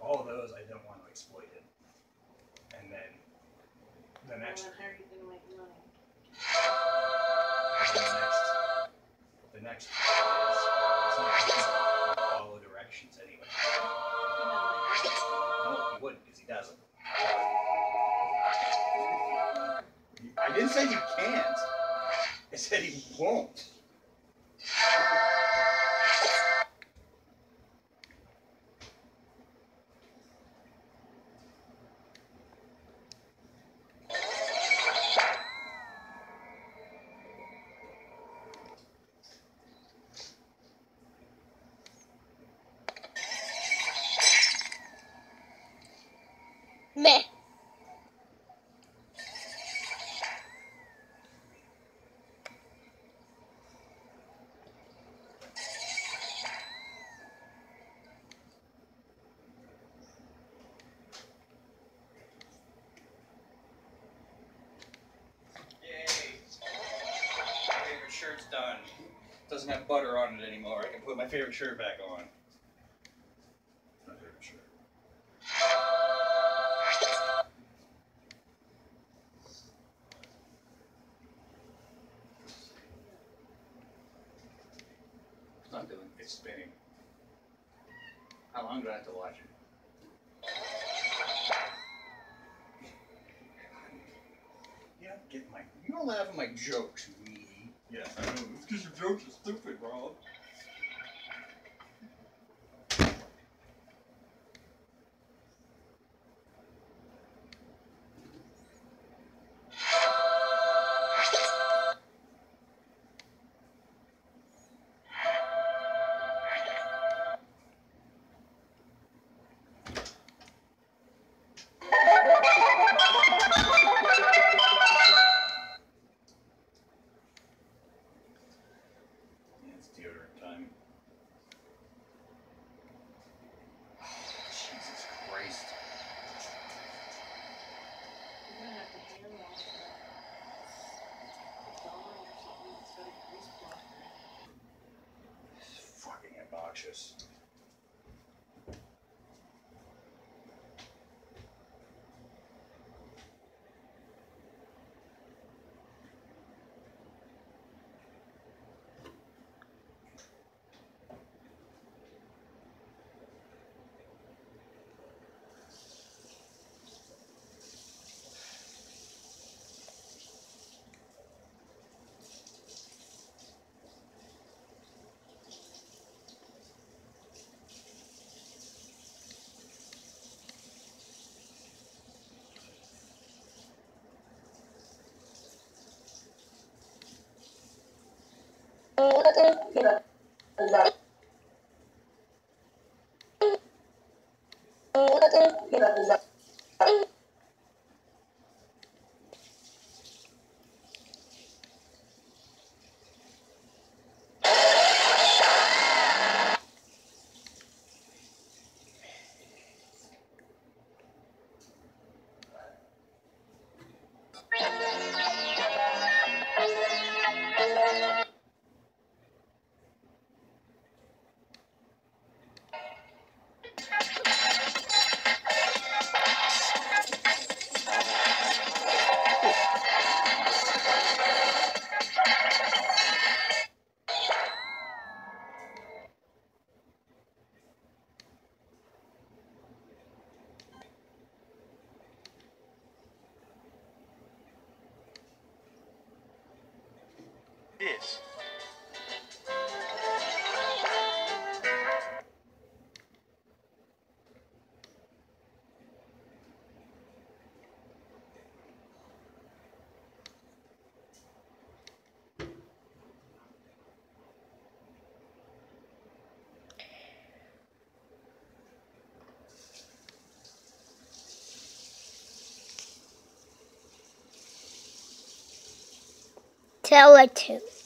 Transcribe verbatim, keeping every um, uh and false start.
all those I don't want to exploit it. And then the next. Well, how are you going to make money? The next. The next is it's not going to follow directions anyway. No, he wouldn't because he doesn't. I didn't say he can't. I said he won't. Meh. Shirt's done. Doesn't have butter on it anymore. I can put my favorite shirt back on. My favorite shirt. It's not doing. It's spinning. How long do I have to watch it? Yeah, get my. You don't laugh at my jokes, me. Yes, I know. It's because your jokes are stupid, Rob. Obnoxious. This. Teletoon.